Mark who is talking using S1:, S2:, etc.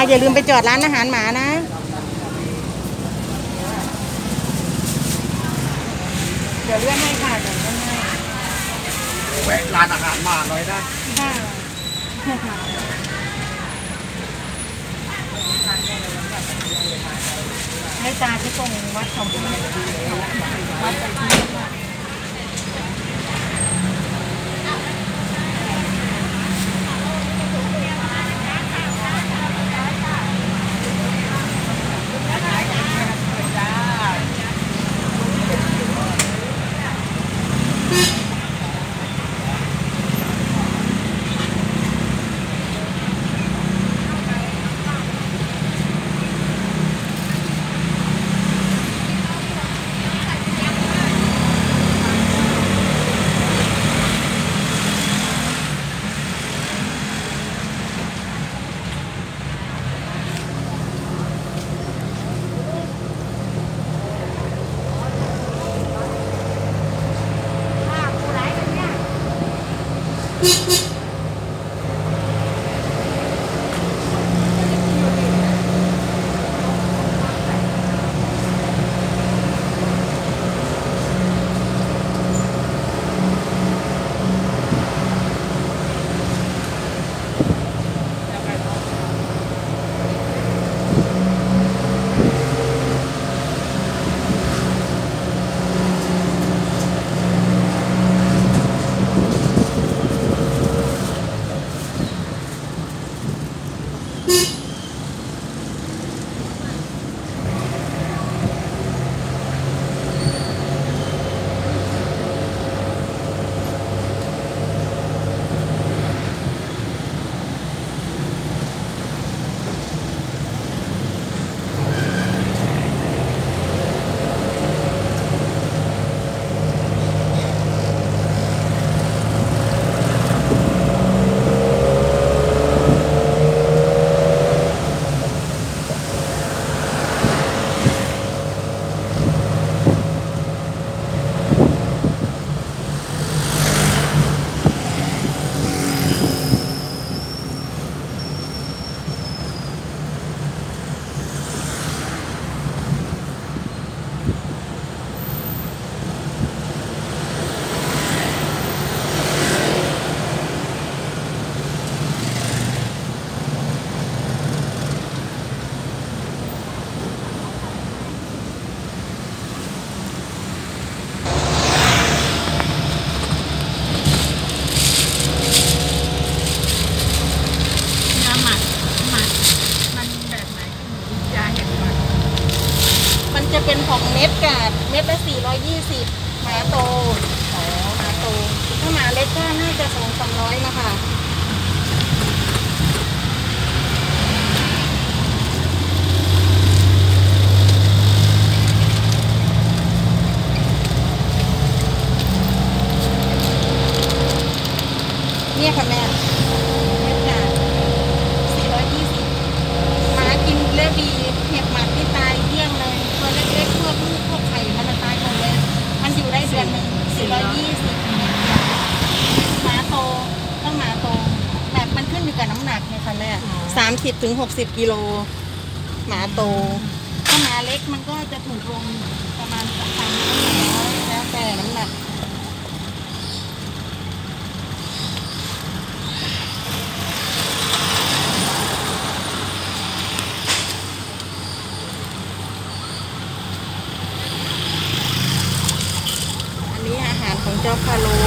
S1: อย่าลืมไปจอดร้านอาหารหมานะเดี๋ยวเลื่อนให้ค่ะเดี๋ยวเลื่อนให้
S2: แวะร้านอาหารหมาหน่อยได้
S1: ค่ะให้ตาที่ตรงวัดเขาด้วยวัดไปที่จะเป็นของเม็ดกาดเม็ดละ420หมาโตหมาโตถ้าหมาเล็กก็น่าจะ200-300นะคะเนี่ยค่ะแม่เม็ดกาด420หมากินเลือดดีเห็บหมัดที่ตายเที่ยงเลยตัวเล็กๆพวกลูกพวกไข่มันตายหมดเลยมันอยู่ได้เดือนหนึ่ง420หมาโตต้องหมาโตแบบมันขึ้นอยู่กับน้ำหนักเนี่ยค่ะแม่30-60 กิโลหมาโตถ้าหมาเล็กมันก็จะถูกลงประมาณ300แล้วแต่น้ำหนักของเจ้าพาโล